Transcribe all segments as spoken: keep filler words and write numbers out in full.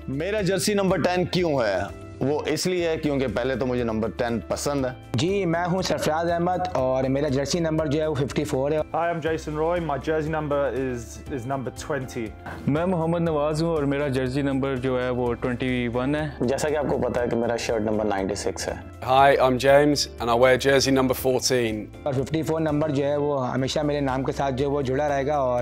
मेरा Jersey number ten क्यों है? वो इसलिए है क्योंकि पहले तो मुझे नंबर टेन पसंद है। जी, मैं हूं सरफराज अहमद और मेरा जर्सी नंबर जो है वो चौवन है। Hi, I'm Jason Roy. My jersey number is is number twenty. मैं मोहम्मद नवाज हूं और मेरा जर्सी नंबर जो है वो इक्कीस है। जैसा कि आपको पता है कि मेरा शर्ट नंबर छियानवे है। Hi, I'm James and I wear jersey number fourteen. और चौवन नंबर जो है वो हमेशा मेरे नाम के साथ जो है वो जुड़ा रहेगा और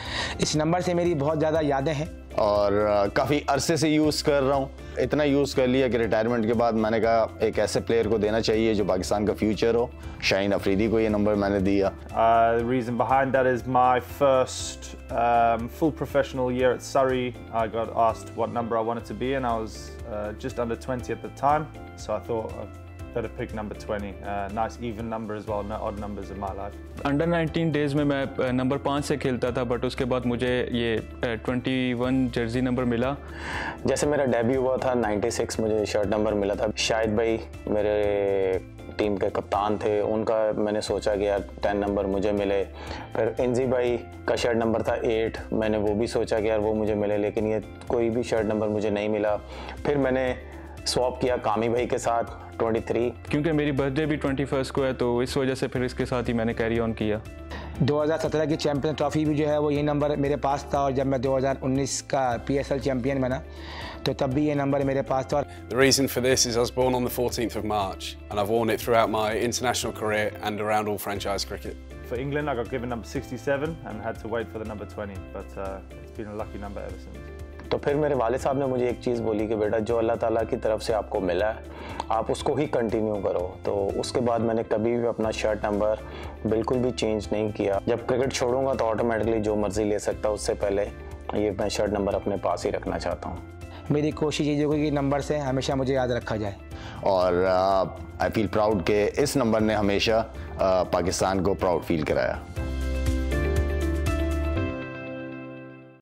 इस नंबर से मेरी बहुत ज़्यादा यादें हैं और काफ़ी अरसे से यूज़ कर रहा हूँ। इतना यूज़ कर लिया कि रिटायरमेंट के बाद मैंने कहा एक ऐसे प्लेयर को देना चाहिए जो पाकिस्तान का फ्यूचर हो। शाहीन अफरीदी को ये नंबर मैंने दिया। Uh, the reason behind that is my first um, full professional year at Surrey. I got asked what number I wanted to be and I was uh, just under twenty at the time. So I thought I'd better pick number twenty. Uh, nice even number as well, no odd numbers in my life. Under nineteen days में मैं number पाँच से खेलता था but उसके बाद मुझे ये इक्कीस जर्सी नंबर मिला। जैसे मेरा डेब्यू हुआ था छियानवे, मुझे शर्ट नंबर मिला था। शाहिद भाई मेरे टीम के कप्तान थे, उनका मैंने सोचा कि यार टेन नंबर मुझे मिले। फिर इंजी भाई का शर्ट नंबर था एट, मैंने वो भी सोचा कि यार वो मुझे मिले, लेकिन ये कोई भी शर्ट नंबर मुझे नहीं मिला। फिर मैंने स्वैप किया कामी भाई के साथ तेईस, क्योंकि मेरी बर्थडे भी इक्कीस को है तो इस वजह से फिर इसके साथ ही मैंने कैरी ऑन किया। दो हज़ार सत्रह की चैंपियन ट्रॉफी भी जो है वो ये नंबर मेरे पास था और जब मैं दो हज़ार उन्नीस का पीएसएल चैंपियन बना तो तब भी ये नंबर मेरे पास था। The reason for this is I was born on the fourteenth of March and I've worn it throughout my international career and around all franchise cricket. For England, I got given number sixty-seven and had to wait for the number twenty, but uh, it's been a lucky number ever since. तो फिर मेरे वाले साहब ने मुझे एक चीज़ बोली कि बेटा जो अल्लाह ताला की तरफ से आपको मिला है आप उसको ही कंटिन्यू करो। तो उसके बाद मैंने कभी भी अपना शर्ट नंबर बिल्कुल भी चेंज नहीं किया। जब क्रिकेट छोड़ूंगा तो ऑटोमेटिकली जो मर्जी ले सकता, उससे पहले ये मैं शर्ट नंबर अपने पास ही रखना चाहता हूँ। मेरी कोशिश ये होगी कि नंबर से हमेशा मुझे याद रखा जाए और आई फील प्राउड कि इस नंबर ने हमेशा uh, पाकिस्तान को प्राउड फील कराया।